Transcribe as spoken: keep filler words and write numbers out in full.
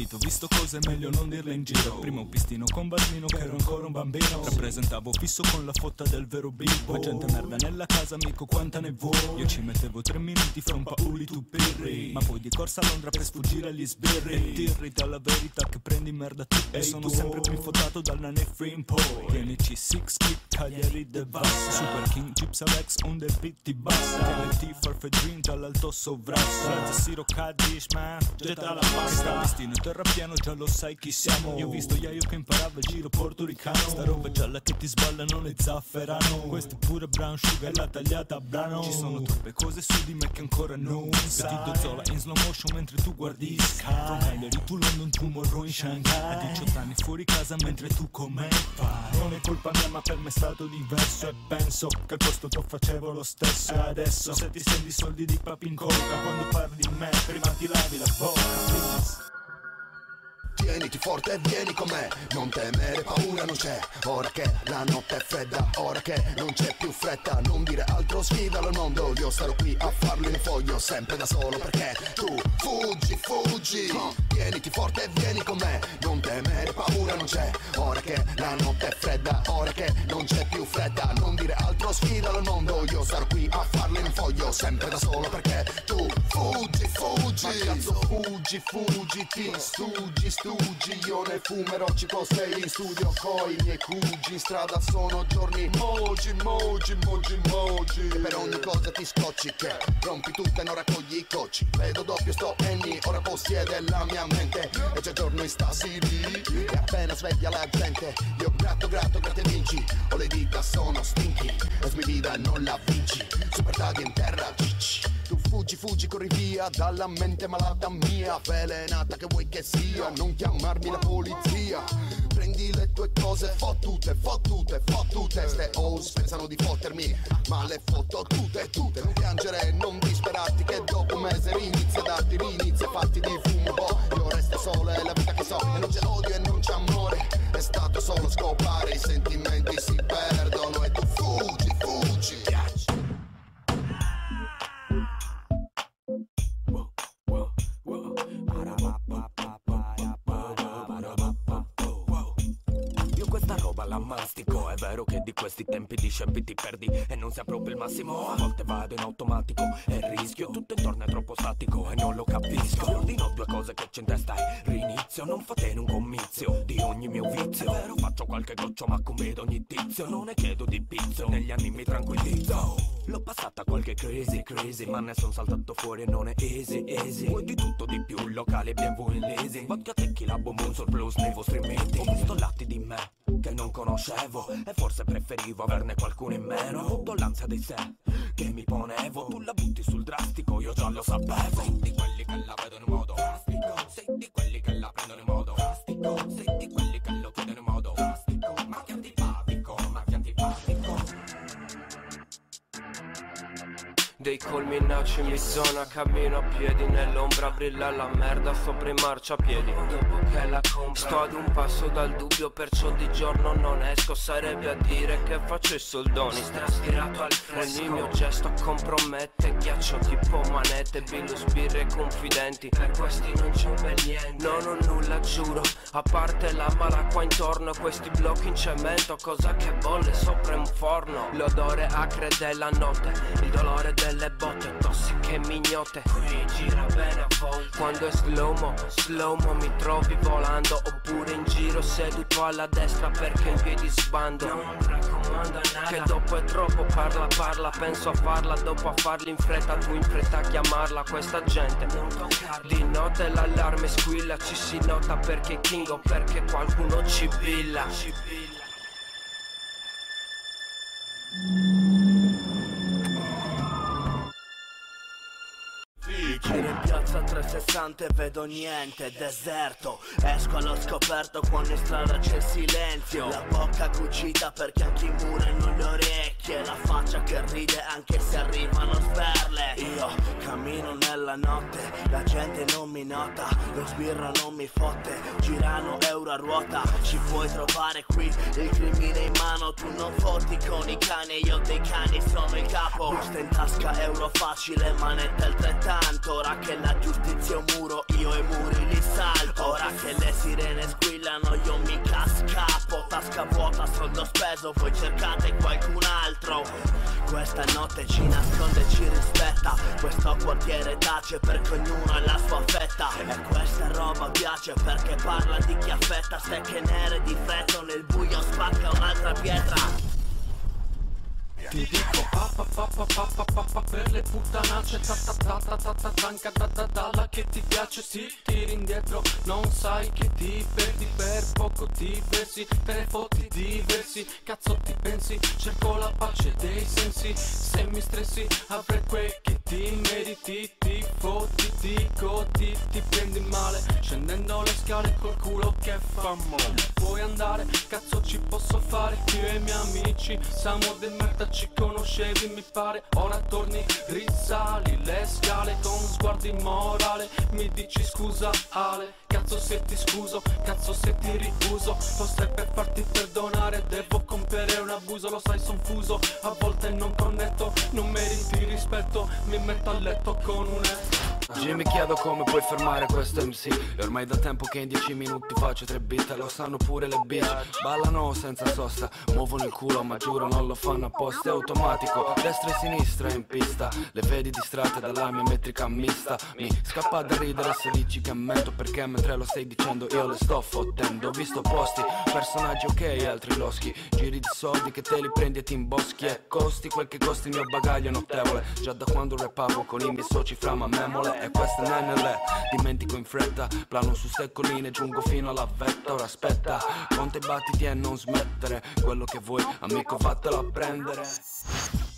sentito, visto cose meglio non dirle in giro. Prima un pistino con Barnino che ero ancora un bambino. Rappresentavo fisso con la fotta del vero bimbo. Gente merda nella casa, amico, quanta ne vuoi? Io ci mettevo tre minuti fra un pauli tu pirri, ma poi di corsa a Londra per sfuggire agli sbirri. E ti irrita la verità che prendi merda tu. E sono sempre più infotato dal nane free in poi. Tienici six kick, Cagliari devasta. Super King, Gips Alex, on the beat ti basta. T N T, Farfedrin, dall'alto sovrasta. Siro Kaddish, man, getta la pasta. Destino terrapiano, già lo sai chi siamo. Io ho visto Yayo che imparava il giro portoricano. Sta roba gialla che ti sballa non è zafferano. Questo è pure brown sugar, la tagliata a brano. Ci sono troppe cose su di me che ancora non sai. Ti do Zola in slow motion mentre tu guardi Sky. From Cagliari tu London, tu Morro in Shanghai. A diciotto anni fuori casa mentre tu come fai. Non è colpa mia ma per me è stato diverso. E penso che al posto tuo facevo lo stesso. E adesso se ti senti soldi di papi in coda, quando parli di me prima ti lavi la bocca, please. Tieniti forte e vieni con me, non temere, paura non c'è. Ora che la notte è fredda, ora che non c'è più fretta. Non dire altro, sfidalo il mondo. Io starò qui a farlo in foglio, sempre da solo perché tu fuggi, fuggi. Tieniti forte e vieni con me, non temere, paura non c'è. Ora che la notte è fredda, ora che non c'è più fretta. Non dire altro, sfidalo il mondo. Io starò qui a farlo in foglio, sempre da solo perché tu fuggi, fuggi. Ma cazzo fuggi, fuggi, ti stuggi, stuggi. Io ne fumerò, ci sei in studio coi miei cugi. In strada sono giorni mogi, mogi, mogi, mogi. E per ogni cosa ti scocci che rompi tutto e non raccogli i cocci. Vedo doppio, sto Annie, ora possiede la mia mente. E c'è giorno in sta Siri e appena sveglia la gente. Io gratto, gratto, gratte vinci. Ho le dita, sono stinchi e sbivida non la vinci. Super tagli in terra, cicci. Tu fuggi, fuggi, corri via dalla mente malata mia. Avvelenata che vuoi che sia, non chiamarmi la polizia. Prendi le tue cose fottute, fottute, fottute. Ste hoes pensano di fottermi, ma le foto tutte, tutte. Non piangere, non disperarti che dopo un mese rinizia a darti rinizia fatti di fumo, boh. Io resto solo, è la vita che so. E non c'è odio e non c'è amore. È stato solo scopare, i sentimenti si perdono. E tu fuggi, fuggi. La mastico, è vero che di questi tempi di scempi ti perdi e non sia proprio il massimo. A volte vado in automatico e rischio, tutto intorno è troppo statico e non lo capisco. Ordino due cose che c'è in testa e rinizio. Non fate in un comizio di ogni mio vizio. È vero faccio qualche goccio ma convedo ogni tizio. Non ne chiedo di pizzo, negli anni mi tranquillizzo. L'ho passata qualche crazy, crazy, ma ne son saltato fuori e non è easy, easy. Vuoi di tutto di più, locali B M W in leasing. Vodka tequila, bonbon surplus nei vostri meeting. Ho visto lati di me che non conoscevo e forse preferivo averne qualcuno in meno. Ho avuto l'ansia di sé che mi ponevo. Tu la butti sul drastico, io già lo sapevo. Sei di quelli che la vedono in modo drastico. Sei di quelli che la prendono in modo drastico. Sei di quelli che lo chiedono in modo drastico. Ma che antipatico, ma che antipatico. Dei colmi naci mi zona, cammino a piedi. Nell'ombra brilla la merda sopra i marciapiedi. Dopo che la compra sto ad un passo dal dubbio, perciò di giorno non esco. Sarebbe a dire che faccio i soldoni. Straspirato al fresco, ogni mio gesto compromette. Ghiaccio tipo manette, bilus, birre confidenti. Per questi non c'è un bel niente. Non ho nulla giuro, a parte la mala qua intorno. Questi blocchi in cemento, cosa che bolle sopra un forno. L'odore acre della notte, il dolore del le botte tossiche mignote. Qui gira bene a volte. Quando è slow-mo, slow-mo mi trovi volando. Oppure in giro seduto alla destra perché in piedi sbando. Non raccomando nada, che dopo è troppo, parla parla. Penso a farla, dopo a farli in fretta. Tu in fretta a chiamarla questa gente. Non toccarla. Di notte l'allarme squilla, ci si nota perché kingo, perché qualcuno ci billa. Ci billa. Giro in piazza trecentosessanta e vedo niente, deserto. Esco allo scoperto quando in strada c'è il silenzio. La bocca cucita perché anche i muri hanno le orecchie. La faccia che ride anche se arrivano sperle. Io cammino nella notte, la gente non mi nota. Lo sbirro non mi fotte, girano euro a ruota. Ci puoi trovare qui, il crimine in mano. Tu non fotti con i cani, io dei cani sono il capo. Busta in tasca, euro facile, manetta altrettanto. Ora che la giustizia è un muro, io e muri li salto. Ora che le sirene squillano io mica scappo. Tasca vuota, soldo speso, voi cercate qualcun altro. Questa notte ci nasconde e ci rispetta. Questo quartiere tace perché ognuno ha la sua fetta. E questa roba piace perché parla di chi affetta. Stecche nere di freddo, nel buio spacca un'altra pietra. Ti dico papà papà papà papà per le puttanacce. Ta ta ta ta ta ta tanca da da dalla che ti piace. Ti tiri indietro, non sai che ti perdi. Per poco ti versi, te ne fotti diversi. Cazzo ti pensi, cerco la pace dei sensi. Se mi stressi avrei quel che ti meriti. Ti fotti, ti godi, ti prendi male. Scendendo le scale col culo che fa male. Puoi andare, cazzo ci posso fare. Io e i miei amici siamo del merda. Ci conoscevi mi pare, ora torni, risali le scale con sguardo immorale. Mi dici scusa Ale, cazzo se ti scuso, cazzo se ti riuso. Forse per farti perdonare devo compiere un abuso. Lo sai son fuso, a volte non connetto. Non meriti rispetto, mi metto a letto con un e. Oggi mi chiedo come puoi fermare questo M C. E ormai da tempo che in dieci minuti faccio tre beat. Lo sanno pure le bitch, ballano senza sosta. Muovono il culo ma giuro non lo fanno apposta. È automatico, destra e sinistra in pista. Le vedi distratte dalla mia metrica mista. Mi scappa da ridere se dici che mento, perché mentre lo stai dicendo io le sto fottendo. Ho visto posti, personaggi ok, altri loschi. Giri di soldi che te li prendi e ti imboschi. E costi quel che costi il mio bagaglio è notevole. Già da quando rappavo con i miei soci fra mamemole. E questa è N L E, dimentico in fretta. Plano su ste colline, giungo fino alla vetta. Ora aspetta, conta i battiti e non smettere. Quello che vuoi, amico, vattelo a prendere.